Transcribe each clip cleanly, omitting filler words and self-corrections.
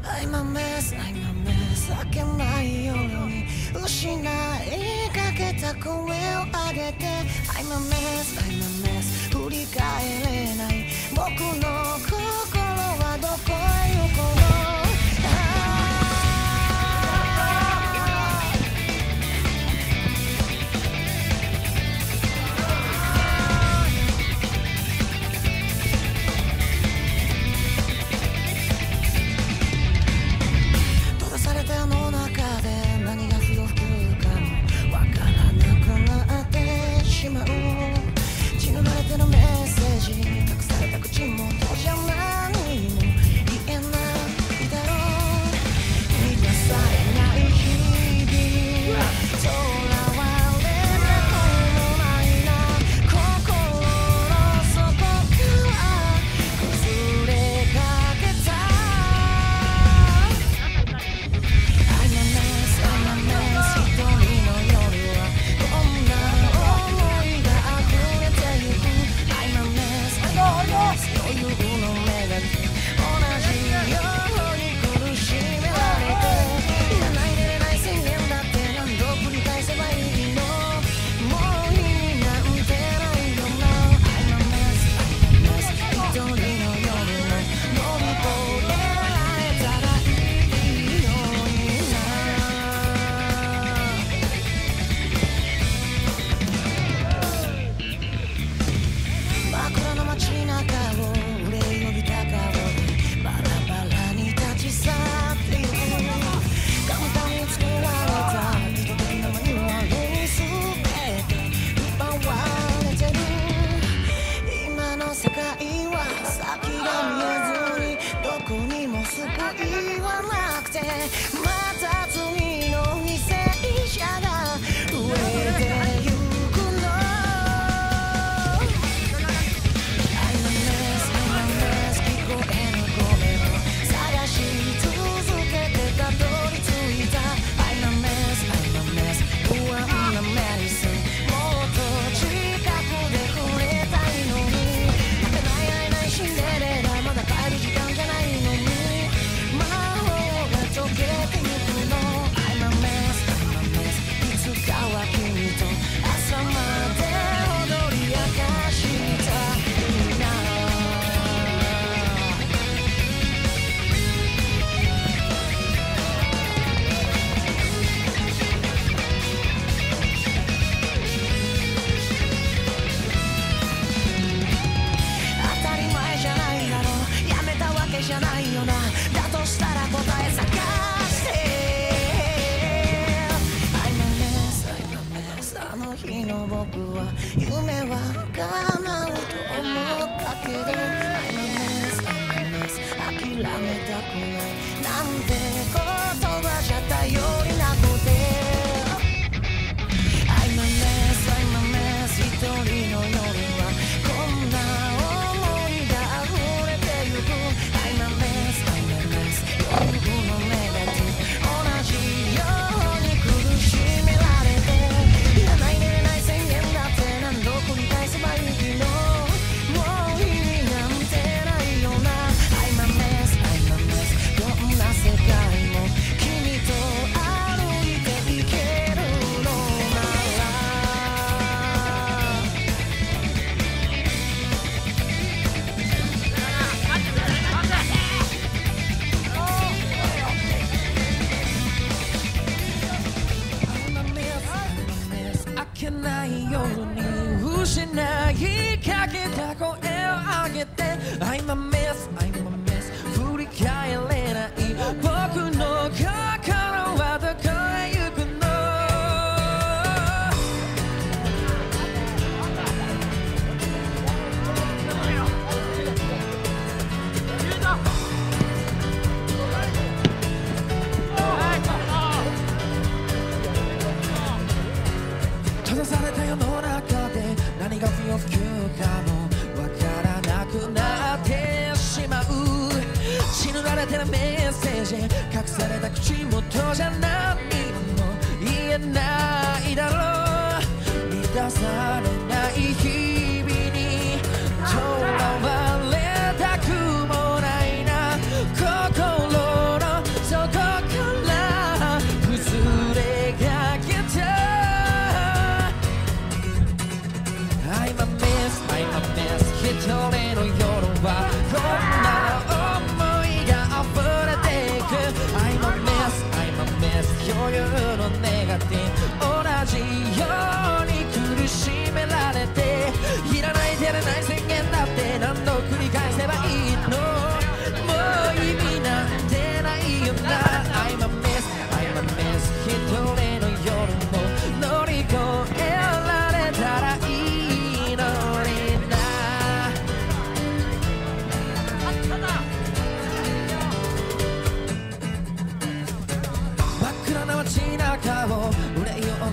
I'm a mess, I'm a mess 明けない夜に失いかけた声を上げて I'm a mess, I'm a mess 振り返れない僕の心はどこへ行こうとらわれたくもないな心の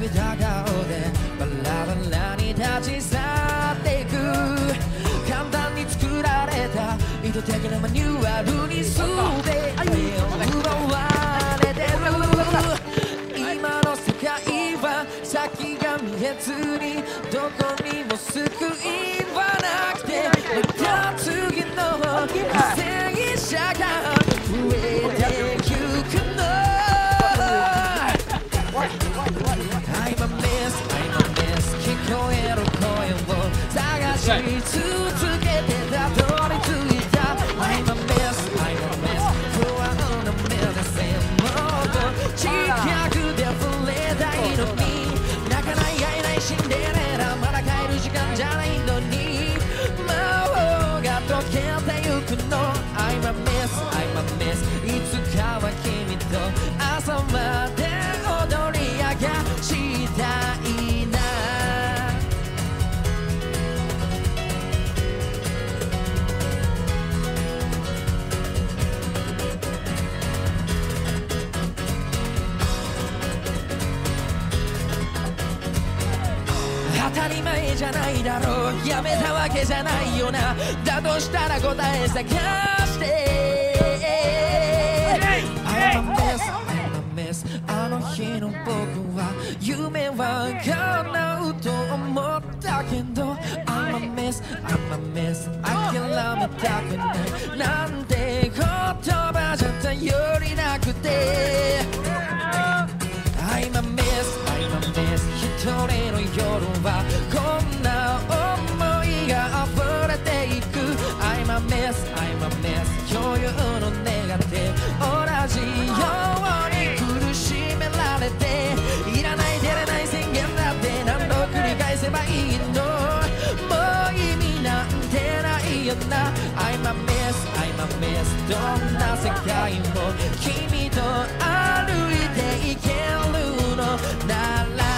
た顔でバラバラに立ち去っていく簡単に作られた意図的なマニュアルに全てを奪われてる今の世界は先が見えずにどこにも救いはなくてまた次の犠牲者が増えてゆくの I'm a mess, I'm a mess 聞こえる声を探し続けてたどり着いた I'm a mess, I'm a mess 不安な目で線もっと近くで触れたいのに泣かない会えないシンデレラまだ帰る時間じゃないのに魔法が解けてゆくの I'm a mess, I'm a mess いつかは君と朝まで踊り明かしたいな当たり前じゃないだろうやめたわけじゃないよなだとしたら答え探してI'm a mess, I'm a mess あの日の僕は夢は叶うと思ったけど I'm a mess, I'm a mess 諦めたくないなんて言葉じゃ頼りなくてI'm a mess, I'm a mess 一人の夜はこんな思いが溢れていく I'm a mess, I'm a mess 共有の願って同じように苦しめられていらない出れない宣言だって何度繰り返せばいいのもう意味なんてないよな I'm a mess, I'm a mess どんな世界も君と歩いていけるのなら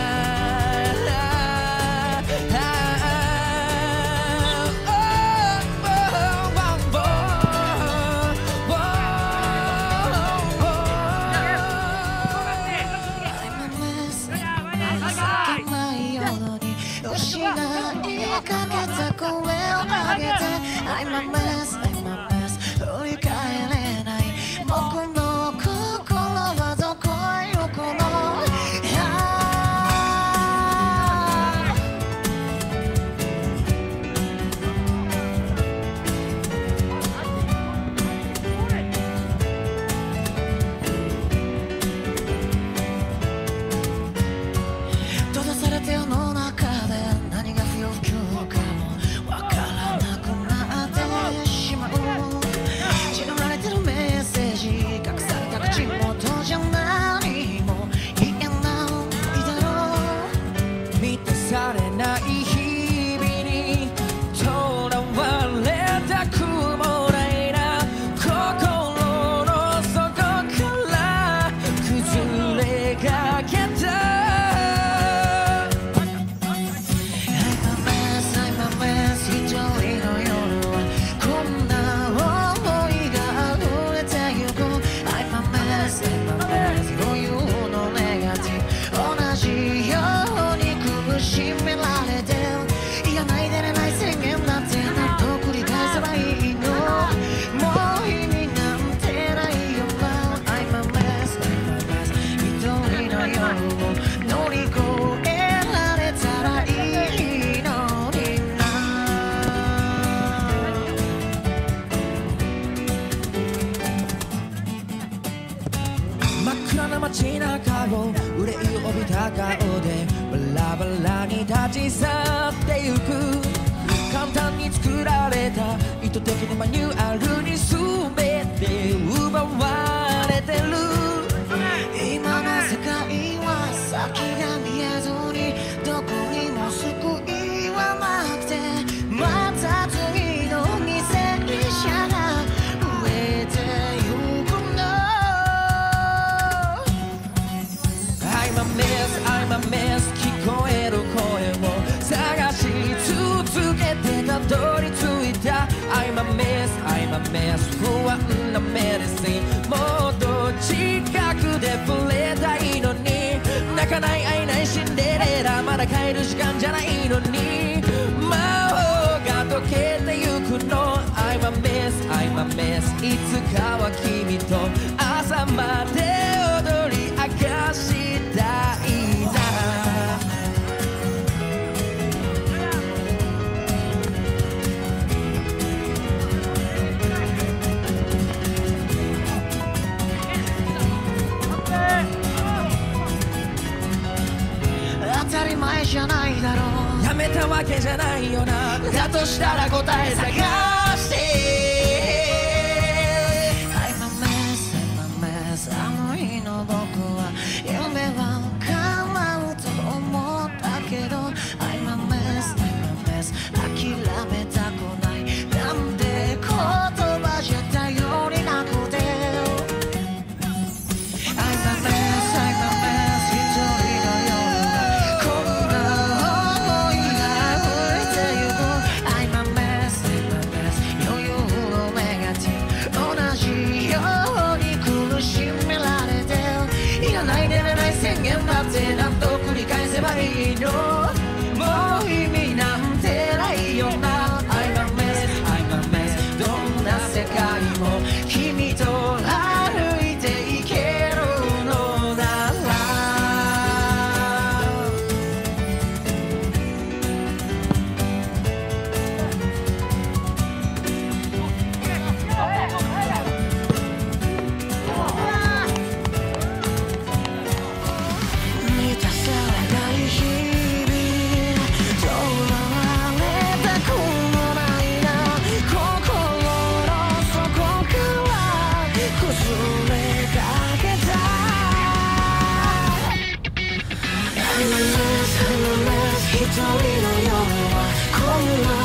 I'm a mess, I'm a mess 振り返れない僕の心はどこへ行くの閉ざされて世の中で何が不要不急かもわからなくなってしまう誓われてるメッセージ隠された口元じゃ何も言えないだろう満たされない日々にとらわれたくもないな心の底から崩れかけた街中を憂いを帯びた顔でバラバラに立ち去ってゆく簡単に作られた意図的なマニュアルに全て奪われてる今の世界は先が見えずにどこにも救いはなくてまた次の犠牲者が増えてゆくの I'm a mess, I'm a mess 聞こえる声を探し続けてたどり着いた I'm a mess, I'm a mess 不安なメディシンもっと近くで触れたいのに泣かない会えないつかは君と朝まで踊り明かしたいな。 当たり前じゃないだろう。 やめたわけじゃないよな。 だとしたら答え探して I'm a mess, I'm a mess あの日の僕は夢は叶うと思ったけど I'm a mess, I'm a mess 諦めたくない。なんで言葉じゃ頼りなくて I'm a mess, I'm a mess 一人の夜がこんな想いが溢れてゆく I'm a mess, I'm a mess 余裕をめがち同じように苦しめられていらない出れない宣言だって何度繰り返せばいいの。もう意味なんてないよな。 I'm a mess, I'm a mess どんな世界も君と歩いていけるのなら満たされない日々とらわれたくもないな。心の底から崩れかけた I'm a mess, I'm a mess 一人の夜はこんな